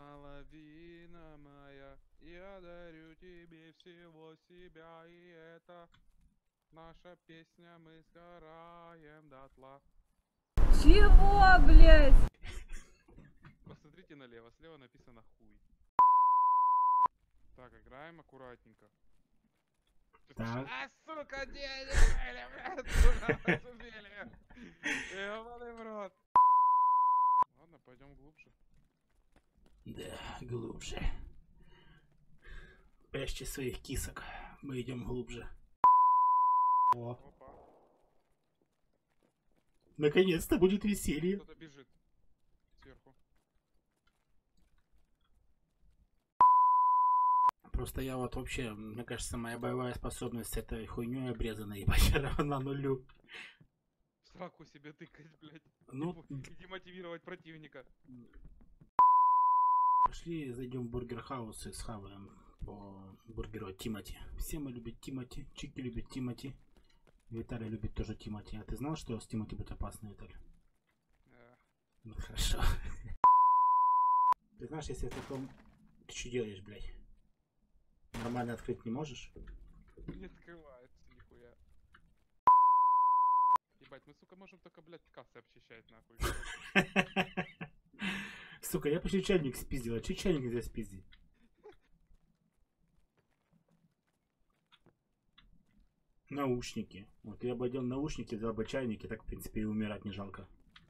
половина моя, я дарю тебе всего себя, и это наша песня, мы сгораем дотла. Чего, блядь? Посмотрите налево, слева написано хуй. Так, играем аккуратненько. Так. А, сука, денег, блядь, сука, разумели. Ебаный в рот. Ладно, пойдем глубже. Да, глубже. Прячьте своих кисок. Мы идем глубже. О, Опа, наконец-то будет веселье. кто-то бежит сверху. Просто я вот вообще, мне кажется, моя боевая способность этой хуйней обрезана, ебать, равна нулю. В сраку себе тыкать, блядь. Ну, И демотивировать противника. пошли зайдем в Бургер Хаус и схаваем по бургеру Тимати. Все мы любят Тимати, Чики любит Тимати, Виталий любит тоже Тимати. А ты знал, что с Тимати быть опасно, Виталий? Ну хорошо. Ты знаешь, если потом... Ты что делаешь, блядь? Нормально открыть не можешь? Не открывается нихуя. Ебать, мы, сука, можем только, блядь, кассы обчищать, нахуй. Сука, я почти чайник спиздил, а че чайник нельзя спиздить? Наушники. Вот я бы одел наушники, взял бы чайники, так в принципе и умирать не жалко.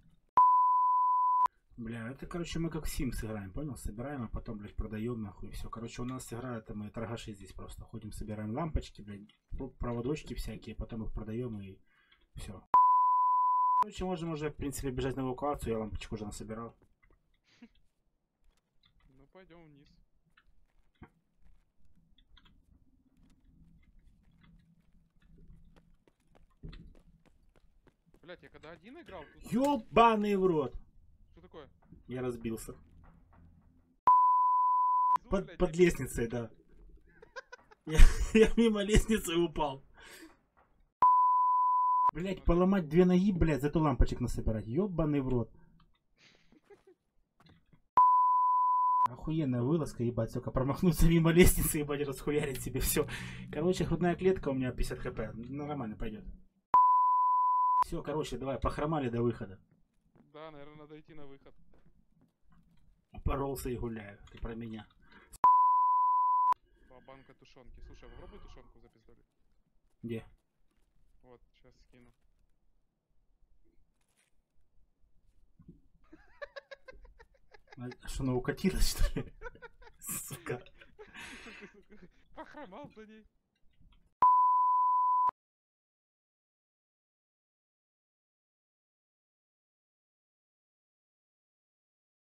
Бля, это короче мы как в Sims играем, понял? Собираем, а потом, блядь, продаем нахуй и все. Короче, у нас игра, это мы торгаши здесь просто ходим, собираем лампочки, блядь, проводочки всякие, потом их продаем и все. Короче, можем уже, в принципе, бежать на эвакуацию, я лампочку уже насобирал. Ну, пойдем вниз. Блять, я когда один играл, тут... Ёбаный в рот! Что такое? Я разбился. Внизу, блядь, Под или- лестницей, да. Я мимо лестницы упал. Блять, поломать две ноги, блять, зато лампочек насобирать. Ёбаный в рот. Охуенная вылазка, ебать, только промахнуться мимо лестницы, ебать, расхуярить себе все. Короче, грудная клетка у меня 50 хп. Ну, нормально пойдет. Все, короче, давай, похромали до выхода. Да, наверное, надо идти на выход. Поролся и гуляю. Ты про меня. Банка тушенки. Слушай, попробуй тушенку запиздолить. Где? Вот, сейчас скину. А что, она укатилась, что ли? Сука. Похромал за ней.